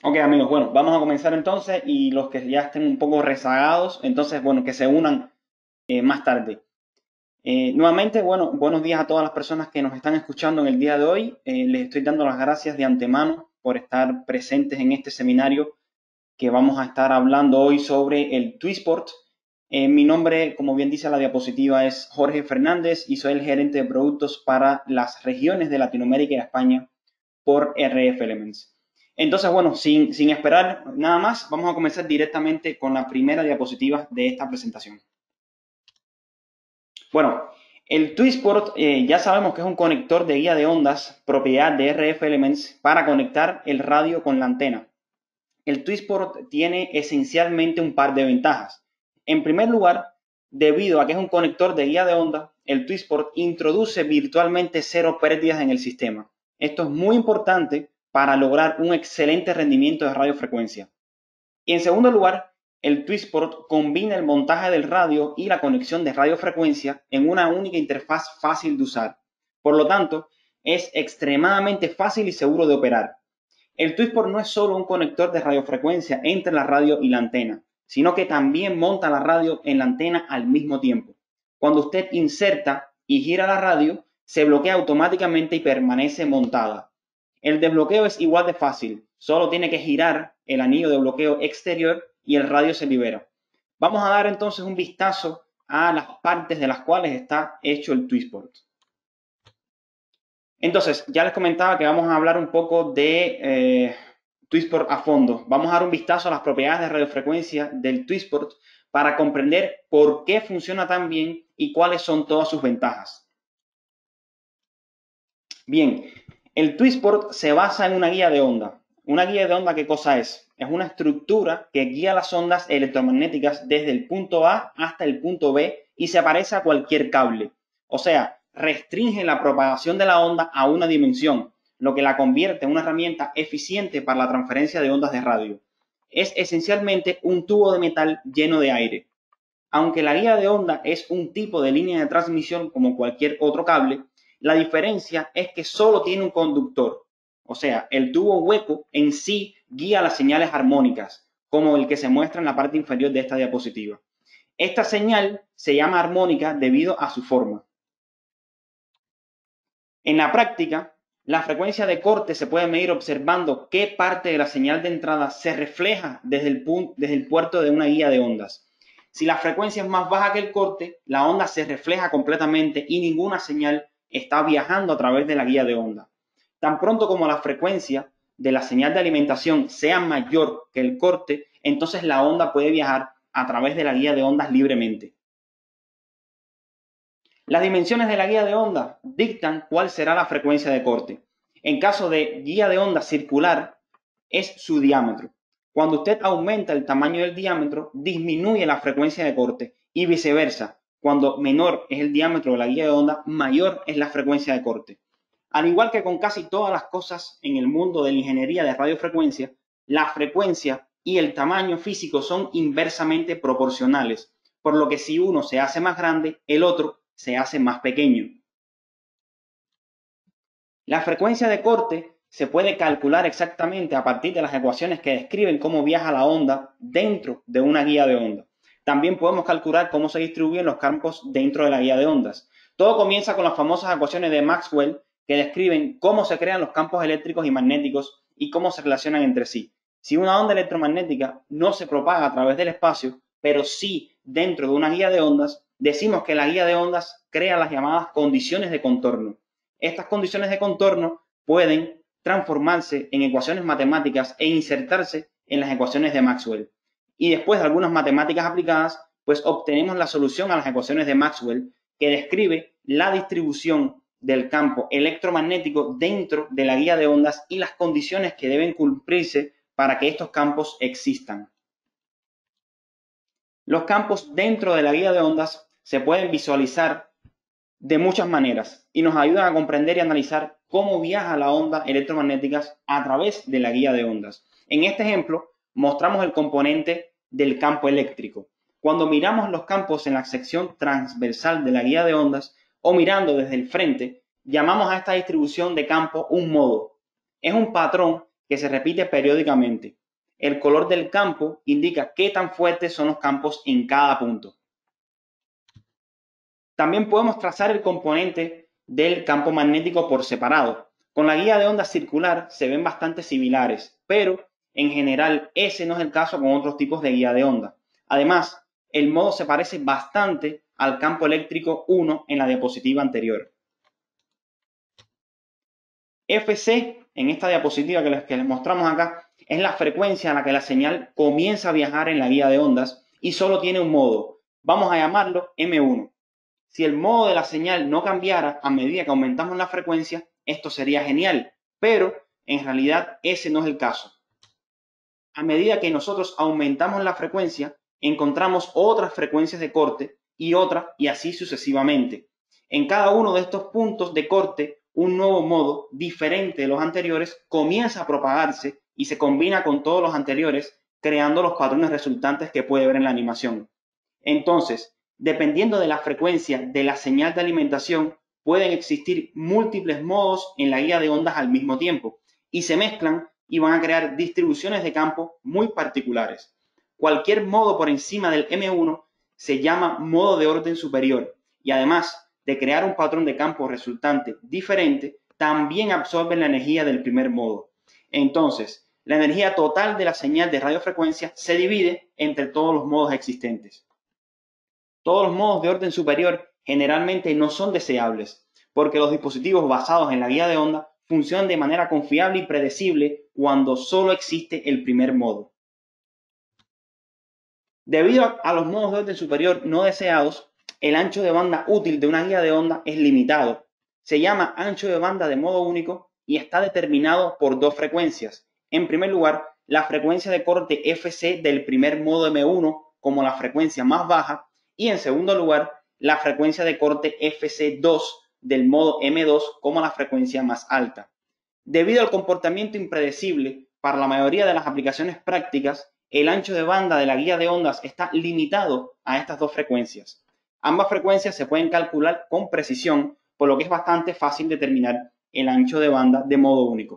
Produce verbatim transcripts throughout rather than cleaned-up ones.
Ok, amigos, bueno, vamos a comenzar entonces y los que ya estén un poco rezagados, entonces, bueno, que se unan eh, más tarde. Eh, nuevamente, bueno, buenos días a todas las personas que nos están escuchando en el día de hoy. Eh, les estoy dando las gracias de antemano por estar presentes en este seminario que vamos a estar hablando hoy sobre el Twisport. Eh, mi nombre, como bien dice la diapositiva, es Jorge Fernández y soy el gerente de productos para las regiones de Latinoamérica y España por R F Elements. Entonces, bueno, sin, sin esperar nada más, vamos a comenzar directamente con la primera diapositiva de esta presentación. Bueno, el Twisport eh, ya sabemos que es un conector de guía de ondas propiedad de R F Elements para conectar el radio con la antena. El Twisport tiene esencialmente un par de ventajas. En primer lugar, debido a que es un conector de guía de onda, el Twisport introduce virtualmente cero pérdidas en el sistema. Esto es muy importante para lograr un excelente rendimiento de radiofrecuencia. Y en segundo lugar, el Twisport combina el montaje del radio y la conexión de radiofrecuencia en una única interfaz fácil de usar. Por lo tanto, es extremadamente fácil y seguro de operar. El Twisport no es solo un conector de radiofrecuencia entre la radio y la antena, sino que también monta la radio en la antena al mismo tiempo. Cuando usted inserta y gira la radio, se bloquea automáticamente y permanece montada. El desbloqueo es igual de fácil, solo tiene que girar el anillo de bloqueo exterior y el radio se libera. Vamos a dar entonces un vistazo a las partes de las cuales está hecho el Twisport. Entonces, ya les comentaba que vamos a hablar un poco de eh, Twisport a fondo. Vamos a dar un vistazo a las propiedades de radiofrecuencia del Twisport para comprender por qué funciona tan bien y cuáles son todas sus ventajas. Bien, el Twisport se basa en una guía de onda. ¿Una guía de onda qué cosa es? Es una estructura que guía las ondas electromagnéticas desde el punto A hasta el punto B y se parece a cualquier cable. O sea, restringe la propagación de la onda a una dimensión, lo que la convierte en una herramienta eficiente para la transferencia de ondas de radio. Es esencialmente un tubo de metal lleno de aire. Aunque la guía de onda es un tipo de línea de transmisión como cualquier otro cable, la diferencia es que solo tiene un conductor. O sea, el tubo hueco en sí guía las señales armónicas, como el que se muestra en la parte inferior de esta diapositiva. Esta señal se llama armónica debido a su forma. En la práctica, la frecuencia de corte se puede medir observando qué parte de la señal de entrada se refleja desde el, punto, desde el puerto de una guía de ondas. Si la frecuencia es más baja que el corte, la onda se refleja completamente y ninguna señal está viajando a través de la guía de onda. Tan pronto como la frecuencia de la señal de alimentación sea mayor que el corte, entonces la onda puede viajar a través de la guía de ondas libremente. Las dimensiones de la guía de onda dictan cuál será la frecuencia de corte. En caso de guía de onda circular, es su diámetro. Cuando usted aumenta el tamaño del diámetro, disminuye la frecuencia de corte y viceversa. Cuando menor es el diámetro de la guía de onda, mayor es la frecuencia de corte. Al igual que con casi todas las cosas en el mundo de la ingeniería de radiofrecuencia, la frecuencia y el tamaño físico son inversamente proporcionales, por lo que si uno se hace más grande, el otro se hace más pequeño. La frecuencia de corte se puede calcular exactamente a partir de las ecuaciones que describen cómo viaja la onda dentro de una guía de onda. También podemos calcular cómo se distribuyen los campos dentro de la guía de ondas. Todo comienza con las famosas ecuaciones de Maxwell que describen cómo se crean los campos eléctricos y magnéticos y cómo se relacionan entre sí. Si una onda electromagnética no se propaga a través del espacio, pero sí dentro de una guía de ondas, decimos que la guía de ondas crea las llamadas condiciones de contorno. Estas condiciones de contorno pueden transformarse en ecuaciones matemáticas e insertarse en las ecuaciones de Maxwell. Y después de algunas matemáticas aplicadas, pues obtenemos la solución a las ecuaciones de Maxwell que describe la distribución del campo electromagnético dentro de la guía de ondas y las condiciones que deben cumplirse para que estos campos existan. Los campos dentro de la guía de ondas se pueden visualizar de muchas maneras y nos ayudan a comprender y analizar cómo viaja la onda electromagnética a través de la guía de ondas. En este ejemplo, mostramos el componente del campo eléctrico. Cuando miramos los campos en la sección transversal de la guía de ondas o mirando desde el frente, llamamos a esta distribución de campo un modo. Es un patrón que se repite periódicamente. El color del campo indica qué tan fuertes son los campos en cada punto. También podemos trazar el componente del campo magnético por separado. Con la guía de ondas circular se ven bastante similares, pero en general ese no es el caso con otros tipos de guía de onda. Además, el modo se parece bastante al campo eléctrico uno en la diapositiva anterior. F C, en esta diapositiva que les, que les mostramos acá, es la frecuencia a la que la señal comienza a viajar en la guía de ondas y solo tiene un modo. Vamos a llamarlo M uno. Si el modo de la señal no cambiara a medida que aumentamos la frecuencia, esto sería genial, pero en realidad ese no es el caso. A medida que nosotros aumentamos la frecuencia, encontramos otras frecuencias de corte y otras y así sucesivamente. En cada uno de estos puntos de corte, un nuevo modo diferente de los anteriores comienza a propagarse y se combina con todos los anteriores, creando los patrones resultantes que puede ver en la animación. Entonces, dependiendo de la frecuencia de la señal de alimentación, pueden existir múltiples modos en la guía de ondas al mismo tiempo y se mezclan y van a crear distribuciones de campo muy particulares. Cualquier modo por encima del M uno se llama modo de orden superior y además de crear un patrón de campo resultante diferente, también absorben la energía del primer modo. Entonces, la energía total de la señal de radiofrecuencia se divide entre todos los modos existentes. Todos los modos de orden superior generalmente no son deseables, porque los dispositivos basados en la guía de onda funcionan de manera confiable y predecible cuando solo existe el primer modo. Debido a los modos de orden superior no deseados, el ancho de banda útil de una guía de onda es limitado. Se llama ancho de banda de modo único y está determinado por dos frecuencias. En primer lugar, la frecuencia de corte F C del primer modo M uno como la frecuencia más baja y en segundo lugar, la frecuencia de corte F C dos del modo M dos como la frecuencia más alta. Debido al comportamiento impredecible para la mayoría de las aplicaciones prácticas, el ancho de banda de la guía de ondas está limitado a estas dos frecuencias. Ambas frecuencias se pueden calcular con precisión, por lo que es bastante fácil determinar el ancho de banda de modo único.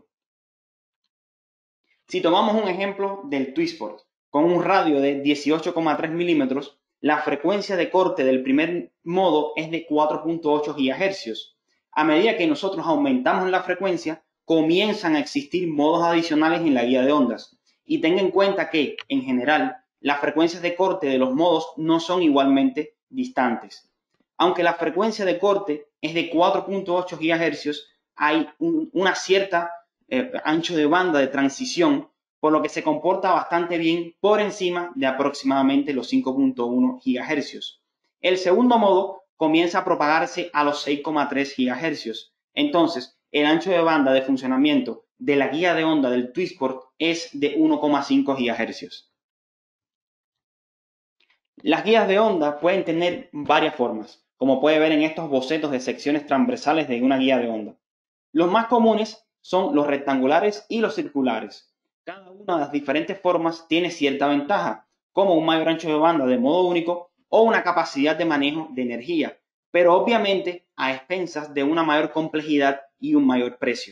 Si tomamos un ejemplo del Twistport con un radio de dieciocho coma tres milímetros, la frecuencia de corte del primer modo es de cuatro punto ocho gigahercios. A medida que nosotros aumentamos la frecuencia, comienzan a existir modos adicionales en la guía de ondas. Y tenga en cuenta que, en general, las frecuencias de corte de los modos no son igualmente distantes. Aunque la frecuencia de corte es de cuatro punto ocho gigahercios, hay un, una cierta eh, ancho de banda de transición, por lo que se comporta bastante bien por encima de aproximadamente los cinco punto uno gigahercios. El segundo modo comienza a propagarse a los seis coma tres gigahercios. Entonces, el ancho de banda de funcionamiento de la guía de onda del Twistport es de uno coma cinco gigahercios. Las guías de onda pueden tener varias formas, como puede ver en estos bocetos de secciones transversales de una guía de onda. Los más comunes son los rectangulares y los circulares. Cada una de las diferentes formas tiene cierta ventaja, como un mayor ancho de banda de modo único o una capacidad de manejo de energía, pero obviamente a expensas de una mayor complejidad y un mayor precio.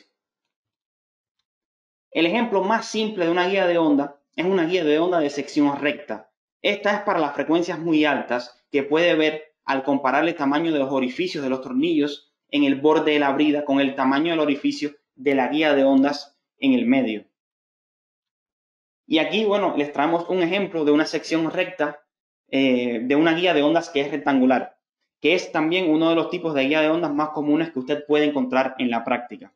El ejemplo más simple de una guía de onda es una guía de onda de sección recta. Esta es para las frecuencias muy altas que puede ver al comparar el tamaño de los orificios de los tornillos en el borde de la brida con el tamaño del orificio de la guía de ondas en el medio. Y aquí, bueno, les traemos un ejemplo de una sección recta eh, de una guía de ondas que es rectangular, que es también uno de los tipos de guía de ondas más comunes que usted puede encontrar en la práctica.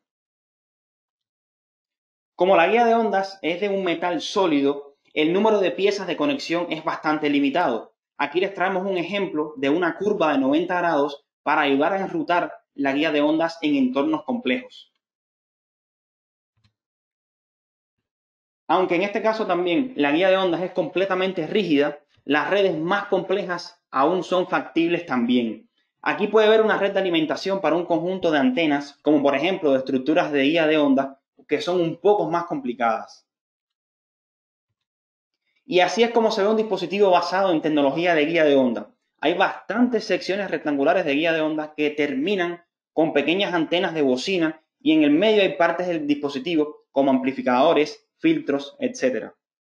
Como la guía de ondas es de un metal sólido, el número de piezas de conexión es bastante limitado. Aquí les traemos un ejemplo de una curva de noventa grados para ayudar a enrutar la guía de ondas en entornos complejos. Aunque en este caso también la guía de ondas es completamente rígida, las redes más complejas aún son factibles también. Aquí puede ver una red de alimentación para un conjunto de antenas, como por ejemplo de estructuras de guía de ondas, que son un poco más complicadas. Y así es como se ve un dispositivo basado en tecnología de guía de onda. Hay bastantes secciones rectangulares de guía de onda que terminan con pequeñas antenas de bocina y en el medio hay partes del dispositivo como amplificadores, filtros, etcétera.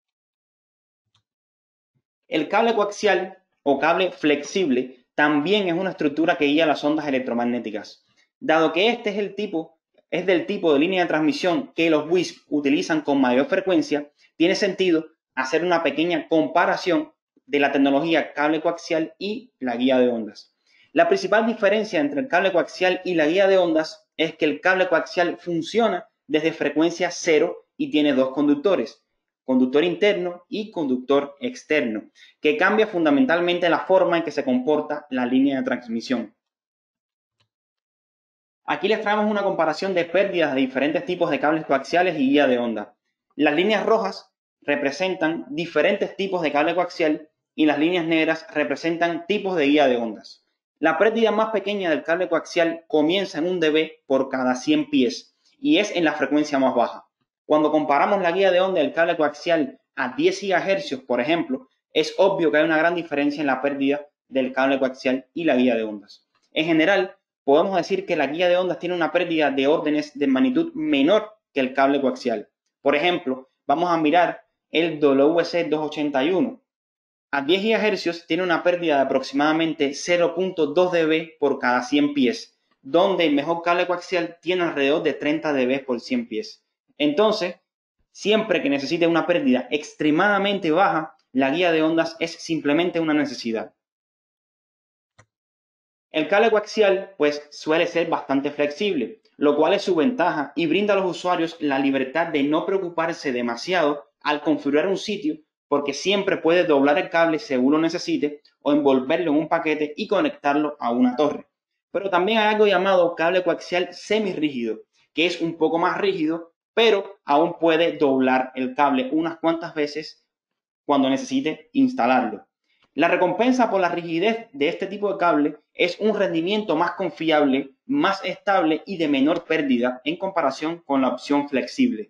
El cable coaxial o cable flexible también es una estructura que guía las ondas electromagnéticas. Dado que este es, el tipo, es del tipo de línea de transmisión que los W I S P utilizan con mayor frecuencia, tiene sentido hacer una pequeña comparación de la tecnología cable coaxial y la guía de ondas. La principal diferencia entre el cable coaxial y la guía de ondas es que el cable coaxial funciona desde frecuencia cero y tiene dos conductores, conductor interno y conductor externo, que cambia fundamentalmente la forma en que se comporta la línea de transmisión. Aquí les traemos una comparación de pérdidas de diferentes tipos de cables coaxiales y guía de onda. Las líneas rojas representan diferentes tipos de cable coaxial y las líneas negras representan tipos de guía de ondas. La pérdida más pequeña del cable coaxial comienza en un dB por cada cien pies y es en la frecuencia más baja. Cuando comparamos la guía de onda del cable coaxial a diez gigahercios, por ejemplo, es obvio que hay una gran diferencia en la pérdida del cable coaxial y la guía de ondas. En general, podemos decir que la guía de ondas tiene una pérdida de órdenes de magnitud menor que el cable coaxial. Por ejemplo, vamos a mirar el W C doscientos ochenta y uno. A diez gigahercios tiene una pérdida de aproximadamente cero punto dos dB por cada cien pies, donde el mejor cable coaxial tiene alrededor de treinta dB por cien pies. Entonces, siempre que necesite una pérdida extremadamente baja, la guía de ondas es simplemente una necesidad. El cable coaxial pues suele ser bastante flexible, lo cual es su ventaja y brinda a los usuarios la libertad de no preocuparse demasiado al configurar un sitio, porque siempre puede doblar el cable según lo necesite o envolverlo en un paquete y conectarlo a una torre. Pero también hay algo llamado cable coaxial semirrígido, que es un poco más rígido, pero aún puede doblar el cable unas cuantas veces cuando necesite instalarlo. La recompensa por la rigidez de este tipo de cable es un rendimiento más confiable, más estable y de menor pérdida en comparación con la opción flexible.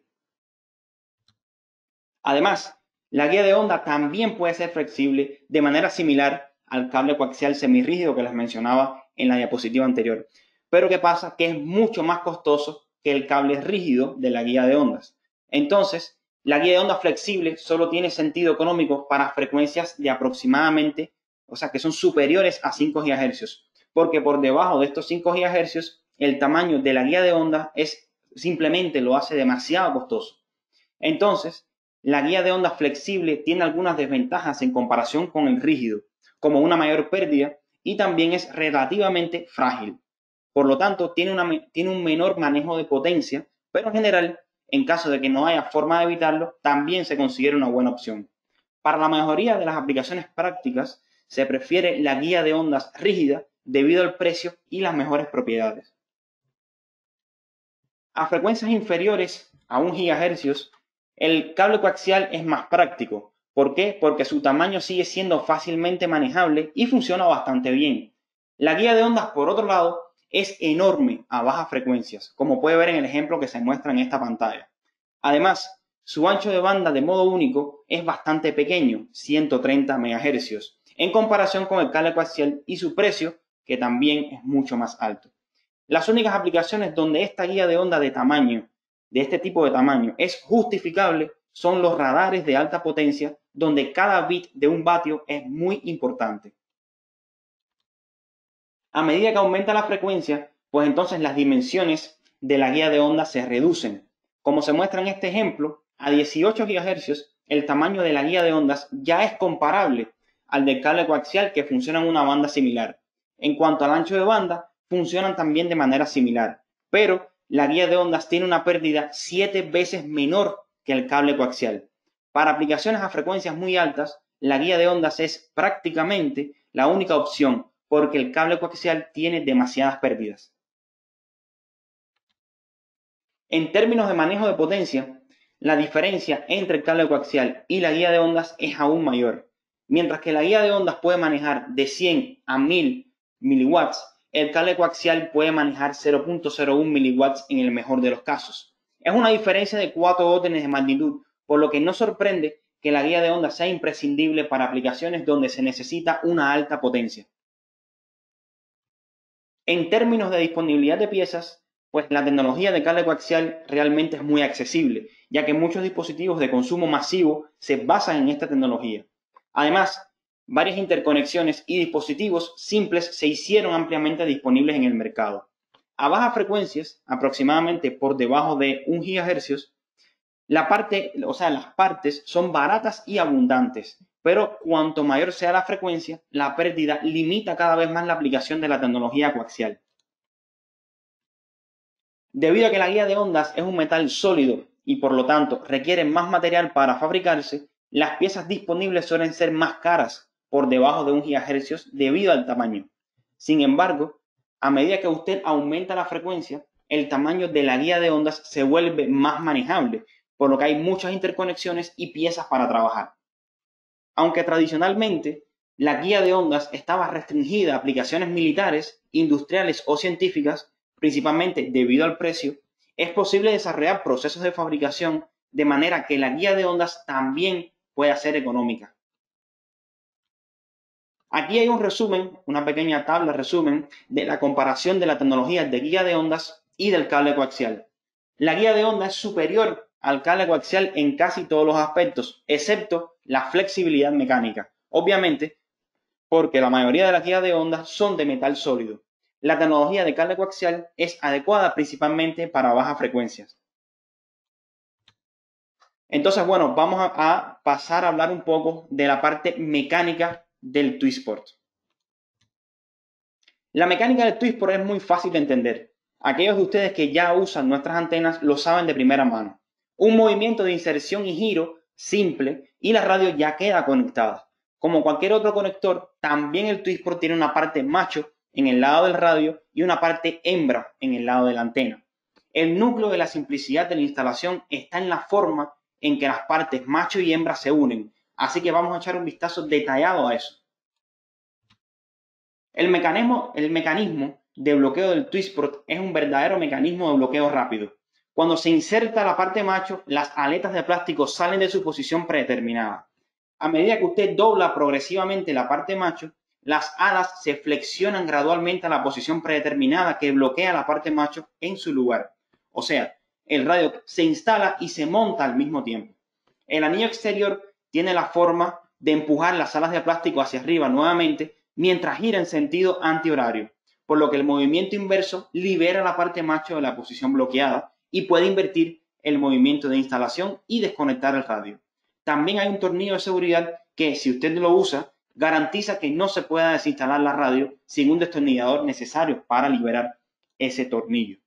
Además, la guía de onda también puede ser flexible de manera similar al cable coaxial semirrígido que les mencionaba en la diapositiva anterior. Pero ¿qué pasa? Que es mucho más costoso que el cable rígido de la guía de ondas. Entonces, la guía de onda flexible solo tiene sentido económico para frecuencias de aproximadamente, o sea, que son superiores a cinco gigahercios, porque por debajo de estos cinco gigahercios, el tamaño de la guía de onda es simplemente lo hace demasiado costoso. Entonces, la guía de onda flexible tiene algunas desventajas en comparación con el rígido, como una mayor pérdida y también es relativamente frágil. Por lo tanto, tiene, una, tiene un menor manejo de potencia, pero en general, en caso de que no haya forma de evitarlo, también se considera una buena opción. Para la mayoría de las aplicaciones prácticas, se prefiere la guía de ondas rígida debido al precio y las mejores propiedades. A frecuencias inferiores a un gigahercios, el cable coaxial es más práctico. ¿Por qué? Porque su tamaño sigue siendo fácilmente manejable y funciona bastante bien. La guía de ondas, por otro lado, es enorme a bajas frecuencias, como puede ver en el ejemplo que se muestra en esta pantalla. Además, su ancho de banda de modo único es bastante pequeño, ciento treinta megahercios, en comparación con el cable coaxial y su precio, que también es mucho más alto. Las únicas aplicaciones donde esta guía de onda de tamaño, de este tipo de tamaño, es justificable son los radares de alta potencia, donde cada bit de un vatio es muy importante. A medida que aumenta la frecuencia, pues entonces las dimensiones de la guía de onda se reducen. Como se muestra en este ejemplo, a dieciocho gigahercios, el tamaño de la guía de ondas ya es comparable al del cable coaxial que funciona en una banda similar. En cuanto al ancho de banda, funcionan también de manera similar, pero la guía de ondas tiene una pérdida siete veces menor que el cable coaxial. Para aplicaciones a frecuencias muy altas, la guía de ondas es prácticamente la única opción porque el cable coaxial tiene demasiadas pérdidas. En términos de manejo de potencia, la diferencia entre el cable coaxial y la guía de ondas es aún mayor. Mientras que la guía de ondas puede manejar de cien a mil miliwatts, el cable coaxial puede manejar cero punto cero uno miliwatts en el mejor de los casos. Es una diferencia de cuatro órdenes de magnitud, por lo que no sorprende que la guía de ondas sea imprescindible para aplicaciones donde se necesita una alta potencia. En términos de disponibilidad de piezas, pues la tecnología de cable coaxial realmente es muy accesible, ya que muchos dispositivos de consumo masivo se basan en esta tecnología. Además, varias interconexiones y dispositivos simples se hicieron ampliamente disponibles en el mercado. A bajas frecuencias, aproximadamente por debajo de un gigahercio, la parte, o sea, las partes son baratas y abundantes, pero cuanto mayor sea la frecuencia, la pérdida limita cada vez más la aplicación de la tecnología coaxial. Debido a que la guía de ondas es un metal sólido y por lo tanto requiere más material para fabricarse, las piezas disponibles suelen ser más caras por debajo de un gigahercio debido al tamaño. Sin embargo, a medida que usted aumenta la frecuencia, el tamaño de la guía de ondas se vuelve más manejable, por lo que hay muchas interconexiones y piezas para trabajar. Aunque tradicionalmente la guía de ondas estaba restringida a aplicaciones militares, industriales o científicas, principalmente debido al precio, es posible desarrollar procesos de fabricación de manera que la guía de ondas también pueda ser económica. Aquí hay un resumen, una pequeña tabla resumen de la comparación de la tecnología de guía de ondas y del cable coaxial. La guía de ondas es superior al cable coaxial en casi todos los aspectos, excepto la flexibilidad mecánica. Obviamente, porque la mayoría de las guías de ondas son de metal sólido. La tecnología de cable coaxial es adecuada principalmente para bajas frecuencias. Entonces, bueno, vamos a, a pasar a hablar un poco de la parte mecánica del Twisport. La mecánica del Twisport es muy fácil de entender. Aquellos de ustedes que ya usan nuestras antenas lo saben de primera mano. Un movimiento de inserción y giro simple y la radio ya queda conectada. Como cualquier otro conector, también el Twisport tiene una parte macho en el lado del radio y una parte hembra en el lado de la antena. El núcleo de la simplicidad de la instalación está en la forma en que las partes macho y hembra se unen, así que vamos a echar un vistazo detallado a eso. El mecanismo, el mecanismo de bloqueo del Twisport es un verdadero mecanismo de bloqueo rápido. Cuando se inserta la parte macho, las aletas de plástico salen de su posición predeterminada. A medida que usted dobla progresivamente la parte macho, las alas se flexionan gradualmente a la posición predeterminada que bloquea la parte macho en su lugar. O sea, el radio se instala y se monta al mismo tiempo. El anillo exterior tiene la forma de empujar las alas de plástico hacia arriba nuevamente mientras gira en sentido antihorario, por lo que el movimiento inverso libera la parte macho de la posición bloqueada y puede invertir el movimiento de instalación y desconectar el radio. También hay un tornillo de seguridad que, si usted lo usa, garantiza que no se pueda desinstalar la radio sin un destornillador necesario para liberar ese tornillo.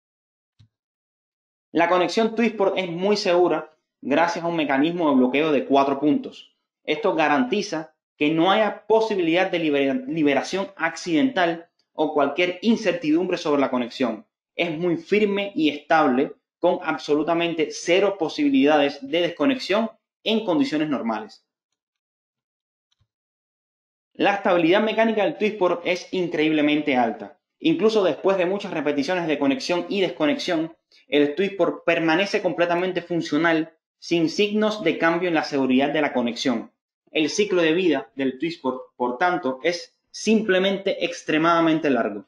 La conexión Twisport es muy segura gracias a un mecanismo de bloqueo de cuatro puntos. Esto garantiza que no haya posibilidad de liber- liberación accidental o cualquier incertidumbre sobre la conexión. Es muy firme y estable, con absolutamente cero posibilidades de desconexión en condiciones normales. La estabilidad mecánica del Twisport es increíblemente alta. Incluso después de muchas repeticiones de conexión y desconexión, el Twisport permanece completamente funcional sin signos de cambio en la seguridad de la conexión. El ciclo de vida del Twisport, por tanto, es simplemente extremadamente largo.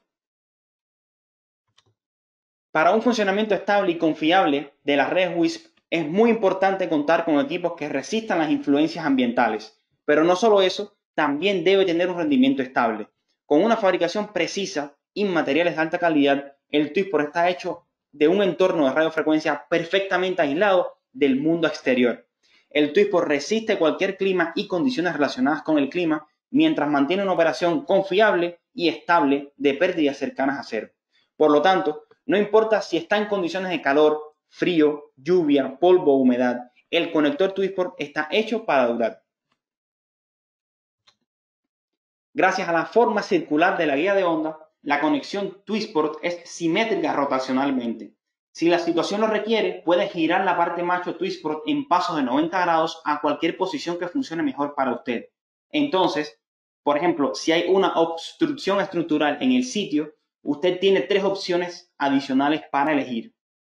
Para un funcionamiento estable y confiable de las redes W I S P es muy importante contar con equipos que resistan las influencias ambientales, pero no solo eso, también debe tener un rendimiento estable. Con una fabricación precisa y materiales de alta calidad, el Twisport está hecho de un entorno de radiofrecuencia perfectamente aislado del mundo exterior. El Twisport resiste cualquier clima y condiciones relacionadas con el clima mientras mantiene una operación confiable y estable de pérdidas cercanas a cero. Por lo tanto, no importa si está en condiciones de calor, frío, lluvia, polvo o humedad, el conector Twisport está hecho para durar. Gracias a la forma circular de la guía de onda, la conexión Twisport es simétrica rotacionalmente. Si la situación lo requiere, puede girar la parte macho Twisport en pasos de noventa grados a cualquier posición que funcione mejor para usted. Entonces, por ejemplo, si hay una obstrucción estructural en el sitio, usted tiene tres opciones adicionales para elegir.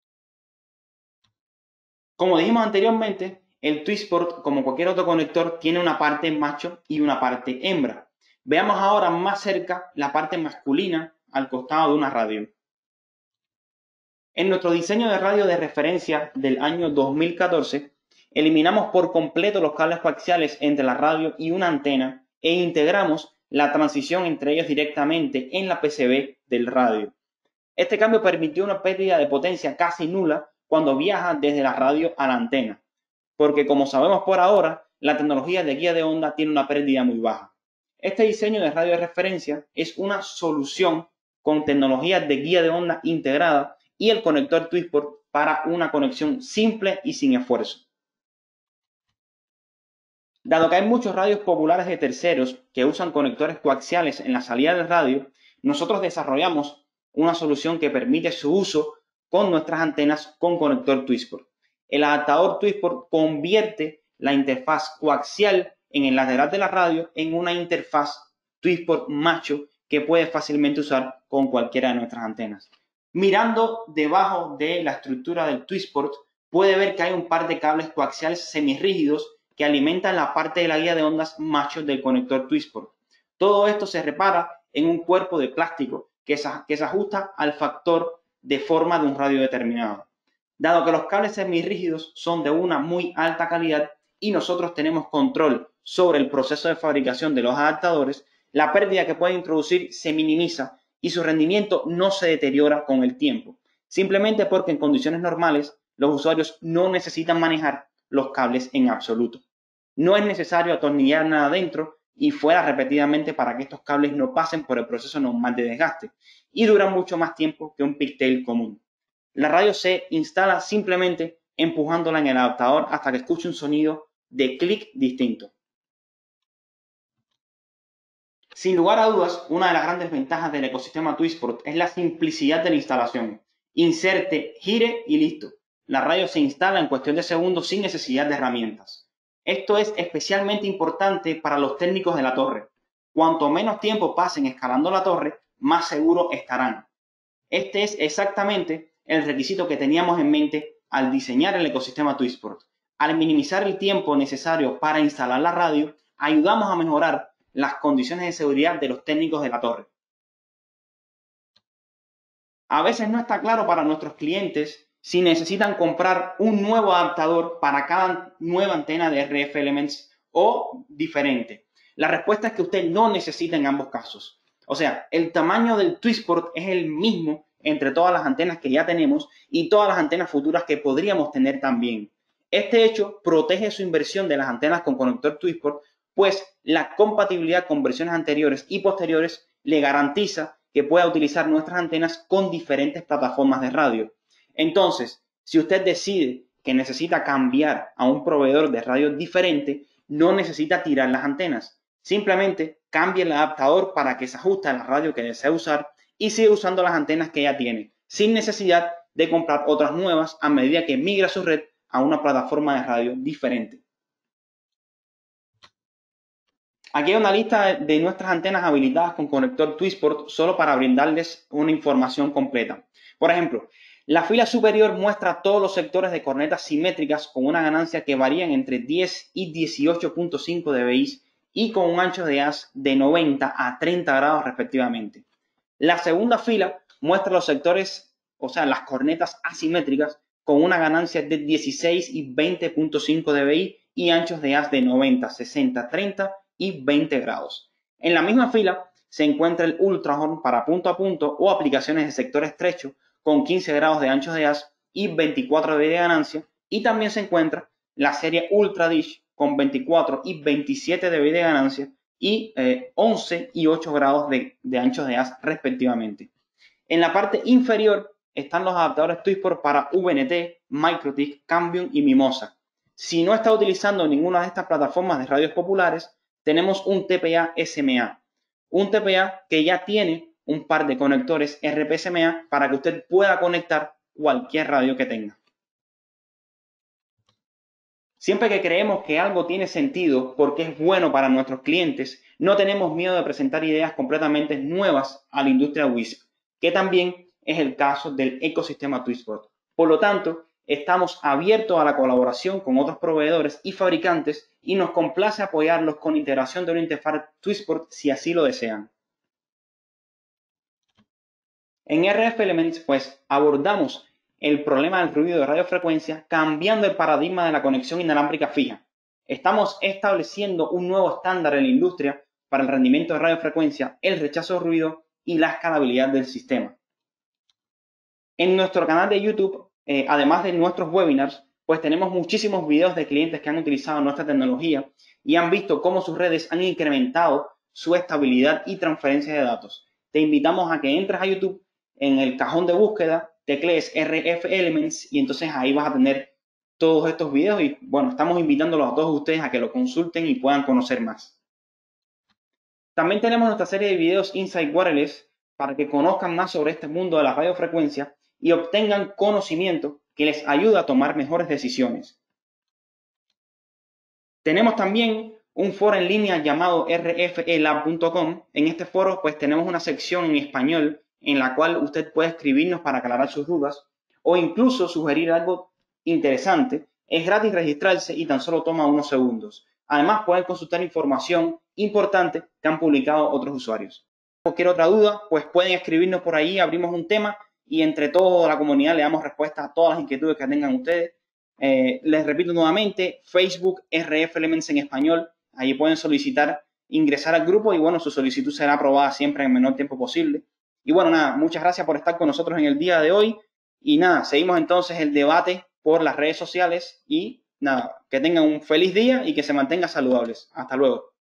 Como dijimos anteriormente, el Twisport, como cualquier otro conector, tiene una parte macho y una parte hembra. Veamos ahora más cerca la parte masculina al costado de una radio. En nuestro diseño de radio de referencia del año dos mil catorce, eliminamos por completo los cables coaxiales entre la radio y una antena e integramos la transición entre ellos directamente en la P C B del radio. Este cambio permitió una pérdida de potencia casi nula cuando viaja desde la radio a la antena, porque como sabemos por ahora, la tecnología de guía de onda tiene una pérdida muy baja. Este diseño de radio de referencia es una solución con tecnología de guía de onda integrada y el conector Twistport para una conexión simple y sin esfuerzo. Dado que hay muchos radios populares de terceros que usan conectores coaxiales en la salida del radio, nosotros desarrollamos una solución que permite su uso con nuestras antenas con conector Twistport. El adaptador Twistport convierte la interfaz coaxial en el lateral de la radio en una interfaz Twistport macho que puede fácilmente usar con cualquiera de nuestras antenas. Mirando debajo de la estructura del Twistport, puede ver que hay un par de cables coaxiales semirrígidos que alimentan la parte de la guía de ondas macho del conector Twistport. Todo esto se repara en un cuerpo de plástico que se, que se ajusta al factor de forma de un radio determinado. Dado que los cables semirrígidos son de una muy alta calidad y nosotros tenemos control sobre el proceso de fabricación de los adaptadores, la pérdida que puede introducir se minimiza y su rendimiento no se deteriora con el tiempo, simplemente porque en condiciones normales los usuarios no necesitan manejar los cables en absoluto. No es necesario atornillar nada dentro y fuera repetidamente para que estos cables no pasen por el proceso normal de desgaste y duran mucho más tiempo que un pigtail común. La radio se instala simplemente empujándola en el adaptador hasta que escuche un sonido de clic distinto. Sin lugar a dudas, una de las grandes ventajas del ecosistema Twistport es la simplicidad de la instalación. Inserte, gire y listo. La radio se instala en cuestión de segundos sin necesidad de herramientas. Esto es especialmente importante para los técnicos de la torre. Cuanto menos tiempo pasen escalando la torre, más seguros estarán. Este es exactamente el requisito que teníamos en mente al diseñar el ecosistema Twistport. Al minimizar el tiempo necesario para instalar la radio, ayudamos a mejorar las condiciones de seguridad de los técnicos de la torre. A veces no está claro para nuestros clientes si necesitan comprar un nuevo adaptador para cada nueva antena de R F Elements o diferente. La respuesta es que usted no necesita en ambos casos. O sea, el tamaño del Twistport es el mismo entre todas las antenas que ya tenemos y todas las antenas futuras que podríamos tener también. Este hecho protege su inversión de las antenas con conector Twistport, pues la compatibilidad con versiones anteriores y posteriores le garantiza que pueda utilizar nuestras antenas con diferentes plataformas de radio. Entonces, si usted decide que necesita cambiar a un proveedor de radio diferente, no necesita tirar las antenas. Simplemente cambie el adaptador para que se ajuste a la radio que desea usar y sigue usando las antenas que ya tiene, sin necesidad de comprar otras nuevas a medida que migra su red a una plataforma de radio diferente. Aquí hay una lista de nuestras antenas habilitadas con conector Twistport solo para brindarles una información completa. Por ejemplo, la fila superior muestra todos los sectores de cornetas simétricas con una ganancia que varían entre diez y dieciocho punto cinco dBi y con un ancho de haz de noventa a treinta grados respectivamente. La segunda fila muestra los sectores, o sea, las cornetas asimétricas con una ganancia de dieciséis y veinte punto cinco dBi y anchos de haz de noventa, sesenta, treinta y veinte grados. En la misma fila se encuentra el Ultrahorn para punto a punto o aplicaciones de sector estrecho con quince grados de anchos de haz y veinticuatro dBi de ganancia, y también se encuentra la serie Ultra Dish con veinticuatro y veintisiete dBi de ganancia y eh, once y ocho grados de, de anchos de haz respectivamente. En la parte inferior están los adaptadores Twistport para V N T, MikroTik, Cambium y Mimosa. Si no está utilizando ninguna de estas plataformas de radios populares, tenemos un T P A S M A, un T P A que ya tiene un par de conectores R P S M A para que usted pueda conectar cualquier radio que tenga. Siempre que creemos que algo tiene sentido porque es bueno para nuestros clientes, no tenemos miedo de presentar ideas completamente nuevas a la industria W I S P, que también es el caso del ecosistema Twistport. Por lo tanto, estamos abiertos a la colaboración con otros proveedores y fabricantes y nos complace apoyarlos con integración de una interfaz Twistport si así lo desean. En R F Elements, pues, abordamos el problema del ruido de radiofrecuencia, cambiando el paradigma de la conexión inalámbrica fija. Estamos estableciendo un nuevo estándar en la industria para el rendimiento de radiofrecuencia, el rechazo de ruido y la escalabilidad del sistema. En nuestro canal de YouTube, eh, además de nuestros webinars, pues tenemos muchísimos videos de clientes que han utilizado nuestra tecnología y han visto cómo sus redes han incrementado su estabilidad y transferencia de datos. Te invitamos a que entres a YouTube, en el cajón de búsqueda, teclees R F Elements y entonces ahí vas a tener todos estos videos y bueno, estamos invitándolos a todos ustedes a que lo consulten y puedan conocer más. También tenemos nuestra serie de videos Inside Wireless para que conozcan más sobre este mundo de la radiofrecuencia y obtengan conocimiento que les ayuda a tomar mejores decisiones. Tenemos también un foro en línea llamado R F E lab punto com. En este foro pues tenemos una sección en español en la cual usted puede escribirnos para aclarar sus dudas o incluso sugerir algo interesante. Es gratis registrarse y tan solo toma unos segundos. Además pueden consultar información importante que han publicado otros usuarios. Cualquier otra duda pues pueden escribirnos por ahí, abrimos un tema y entre toda la comunidad le damos respuesta a todas las inquietudes que tengan ustedes. Eh, les repito nuevamente, Facebook R F Elements en español, ahí pueden solicitar ingresar al grupo y bueno, su solicitud será aprobada siempre en el menor tiempo posible. Y bueno, nada, muchas gracias por estar con nosotros en el día de hoy y nada, seguimos entonces el debate por las redes sociales y nada, que tengan un feliz día y que se mantengan saludables. Hasta luego.